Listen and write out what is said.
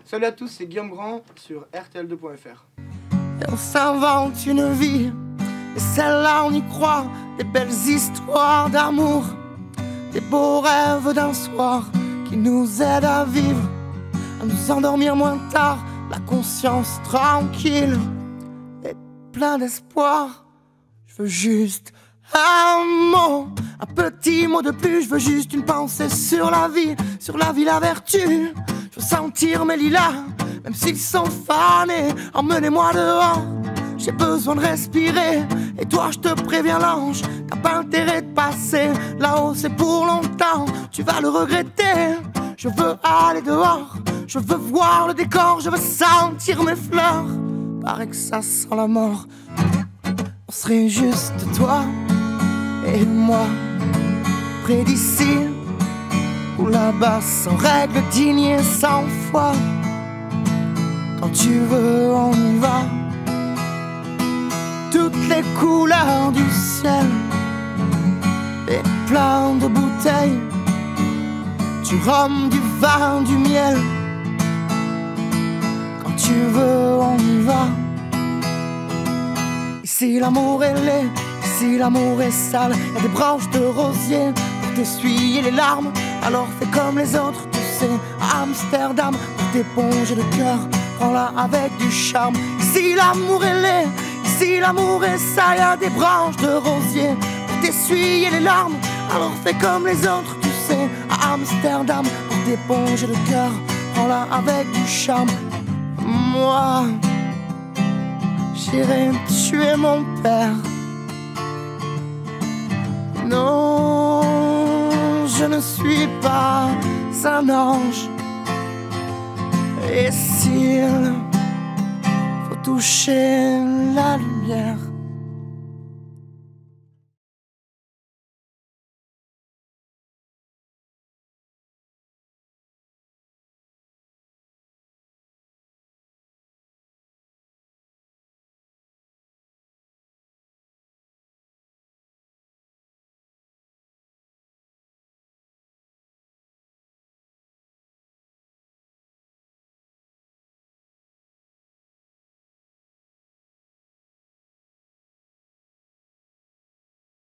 Salut à tous, c'est Guillaume Grand sur RTL2.fr. On s'invente une vie, et celle-là on y croit. Des belles histoires d'amour, des beaux rêves d'un soir qui nous aident à vivre, à nous endormir moins tard, la conscience tranquille et plein d'espoir. Je veux juste un mot, un petit mot de plus. Je veux juste une pensée sur la vie, la vertu. Je veux sentir mes lilas, même s'ils sont fanés. Emmenez-moi dehors, j'ai besoin de respirer. Et toi je te préviens l'ange, t'as pas intérêt de passer. Là-haut c'est pour longtemps, tu vas le regretter. Je veux aller dehors, je veux voir le décor, je veux sentir mes fleurs. Paraît que ça sent la mort. On serait juste toi et moi, près d'ici ou là-bas, sans règles, dignes et sans foi. Quand tu veux, on y va. Toutes les couleurs du ciel et plein de bouteilles, du rhum, du vin, du miel. Quand tu veux, on y va. Ici l'amour est laid, ici l'amour est sale. Y'a des branches de rosier pour t'essuyer les larmes. Alors fais comme les autres, tu sais, à Amsterdam, pour t'éponger le cœur, prends-la avec du charme. Ici l'amour est laid, ici l'amour est sale. Y'a des branches de rosier pour t'essuyer les larmes. Alors fais comme les autres, tu sais, à Amsterdam, pour t'éponger le cœur, prends-la avec du charme. Moi, j'irai tuer mon père. Non, je ne suis pas un ange. Et s'il faut toucher la lumière,